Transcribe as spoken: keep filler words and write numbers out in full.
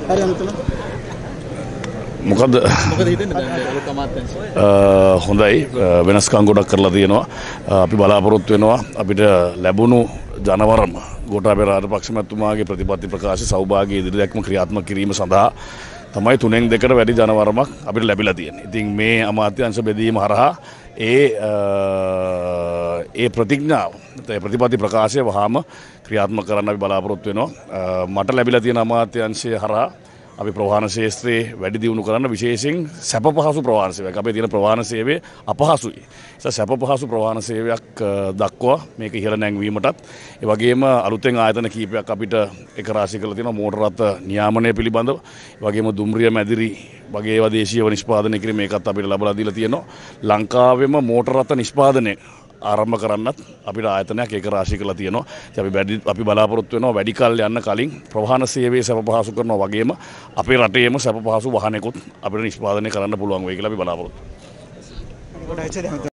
හරි අමතන. මොකද මොකද හිතන්නේ දැන් ලෝක අමාත්‍යාංශය? හොඳයි වෙනස්කම් ගොඩක් කරලා තියෙනවා. අපි බලාපොරොත්තු වෙනවා අපිට ලැබුණු ජනවරම ගෝඨාභය රාජපක්ෂ මහත්මයාගේ ප්‍රතිපත්ති ප්‍රකාශ සෞභාග්‍ය ඉදිරියක්ම ක්‍රියාත්මක කිරීම සඳහා තමයි තුනෙන් දෙකට වැඩි ජනවරමක් අපිට ලැබිලා තියෙන්නේ. ඉතින් මේ අමාත්‍යාංශ බෙදීම හරහා ඒ ඒ ප්‍රතිඥාව ඒ ප්‍රතිපත්ති ප්‍රකාශය වහාම ක්‍රියාත්මක කරන්න අපි බලාපොරොත්තු වෙනවා. මට ලැබිලා තියෙන අමාත්‍යාංශය හරහා අපි ප්‍රවාහන ශේත්‍රයේ වැඩි දියුණු කරන්න විශේෂයෙන් සැප පහසු ප්‍රවාහන සේවයක්. අපේ තියෙන ප්‍රවාහන සේවය අපහසුයි. ඒ සැප පහසු ප්‍රවාහන සේවයක් දක්වා මේක ඉහළ නැංවීමටත් ඒ වගේම අලුතෙන් ආයතන කීපයක් අපිට එක රාශී කරලා තියෙනවා මෝටර රථ නියාමනය පිළිබඳව. ඒ වගේම දුම්රිය මැදිරි වගේ ඒවා දේශීයව නිෂ්පාදනය කිරීම මේකත් අපිට ලබා දීලා තියෙනවා. ලංකාවෙම මෝටර රථ නිෂ්පාදනය ආරම්භ කරන්නත් අපිට ආයතනයක් ඒක රාශී කරලා තියෙනවා. ඉතින් අපි වැඩි අපි බලාපොරොත්තු වෙනවා වැඩි කල් යන්න කලින් ප්‍රවාහන සේවයේ සැප පහසු කරනවා වගේම අපේ රටේම සැප පහසු වාහනයකුත් අපිට නිෂ්පාදනය කරන්න පුළුවන් වෙයි කියලා අපි බලාපොරොත්තු වෙනවා.